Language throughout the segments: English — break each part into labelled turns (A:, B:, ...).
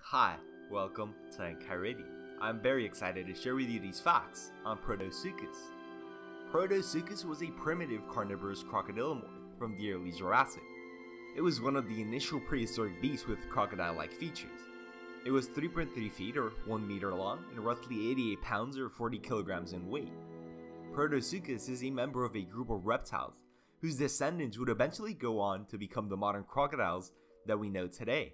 A: Hi, welcome to Enchiridion. I'm very excited to share with you these facts on Protosuchus. Protosuchus was a primitive carnivorous crocodylomorph from the Early Jurassic. It was one of the initial prehistoric beasts with crocodile-like features. It was 3.3 feet or 1 meter long and roughly 88 pounds or 40 kilograms in weight. Protosuchus is a member of a group of reptiles whose descendants would eventually go on to become the modern crocodiles that we know today.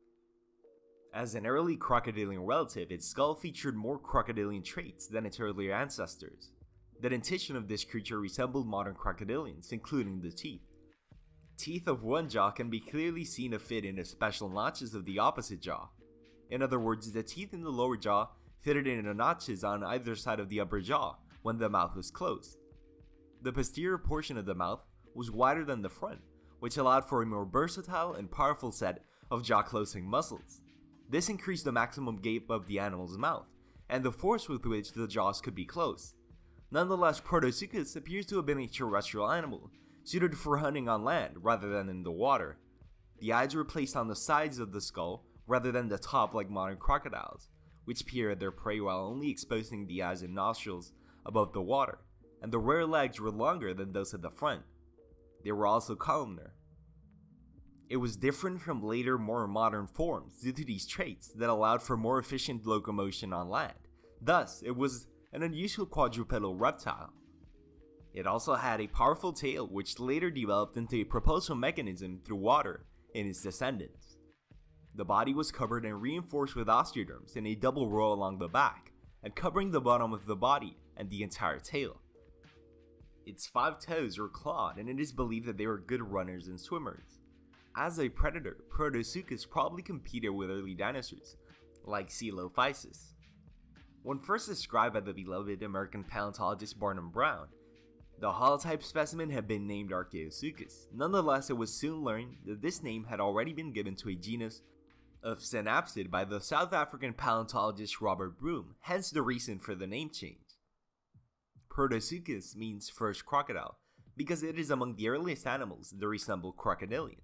A: As an early crocodilian relative, its skull featured more crocodilian traits than its earlier ancestors. The dentition of this creature resembled modern crocodilians, including the teeth. Teeth of one jaw can be clearly seen to fit into special notches of the opposite jaw. In other words, the teeth in the lower jaw fitted into notches on either side of the upper jaw when the mouth was closed. The posterior portion of the mouth was wider than the front, which allowed for a more versatile and powerful set of jaw-closing muscles. This increased the maximum gape of the animal's mouth, and the force with which the jaws could be closed. Nonetheless, Protosuchus appears to have been a terrestrial animal, suited for hunting on land rather than in the water. The eyes were placed on the sides of the skull rather than the top like modern crocodiles, which peer at their prey while only exposing the eyes and nostrils above the water, and the rear legs were longer than those at the front. They were also columnar. It was different from later, more modern forms due to these traits that allowed for more efficient locomotion on land. Thus, it was an unusual quadrupedal reptile. It also had a powerful tail which later developed into a propulsion mechanism through water in its descendants. The body was covered and reinforced with osteoderms in a double row along the back, and covering the bottom of the body and the entire tail. Its 5 toes were clawed, and it is believed that they were good runners and swimmers. As a predator, Protosuchus probably competed with early dinosaurs, like Coelophysis. When first described by the beloved American paleontologist Barnum Brown, the holotype specimen had been named Archaeosuchus. Nonetheless, it was soon learned that this name had already been given to a genus of synapsid by the South African paleontologist Robert Broom, hence the reason for the name change. Protosuchus means first crocodile, because it is among the earliest animals that resemble crocodilians.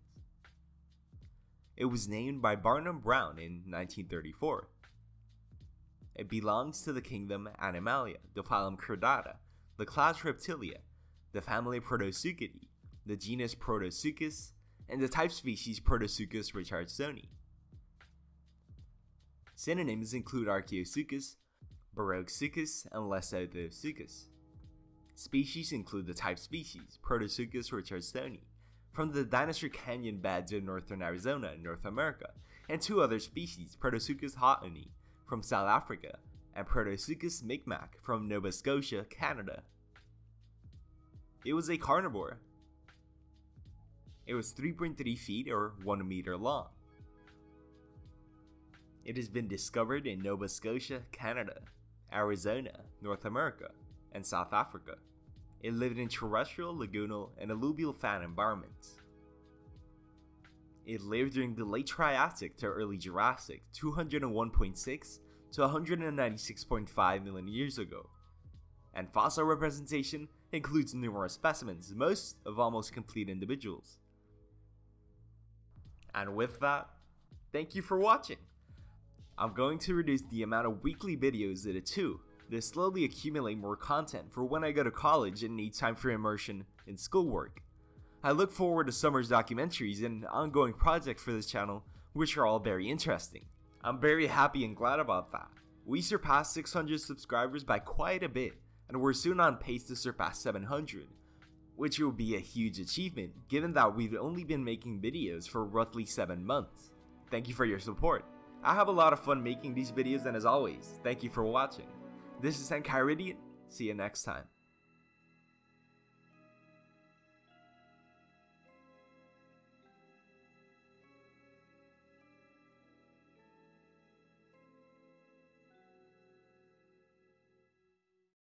A: It was named by Barnum Brown in 1934. It belongs to the kingdom Animalia, the phylum Chordata, the class Reptilia, the family Protosuchidae, the genus Protosuchus, and the type species Protosuchus richardsoni. Synonyms include Archaeosuchus, Baroquesuchus, and Lesothosuchus. Species include the type species Protosuchus richardsoni from the Dinosaur Canyon beds of northern Arizona in North America, and 2 other species, Protosuchus haughtonii from South Africa and Protosuchus micmac from Nova Scotia, Canada. It was a carnivore. It was 3.3 feet or 1 meter long. It has been discovered in Nova Scotia, Canada, Arizona, North America, and South Africa. It lived in terrestrial, lagoonal, and alluvial fan environments. It lived during the late Triassic to early Jurassic, 201.6 to 196.5 million years ago. And fossil representation includes numerous specimens, most of almost complete individuals. And with that, thank you for watching. I'm going to reduce the amount of weekly videos to 2 to slowly accumulate more content for when I go to college and need time for immersion in schoolwork. I look forward to summer's documentaries and ongoing projects for this channel, which are all very interesting. I'm very happy and glad about that. We surpassed 600 subscribers by quite a bit, and we're soon on pace to surpass 700, which will be a huge achievement given that we've only been making videos for roughly 7 months. Thank you for your support. I have a lot of fun making these videos, and as always, thank you for watching. This is Enchiridion. See you next time.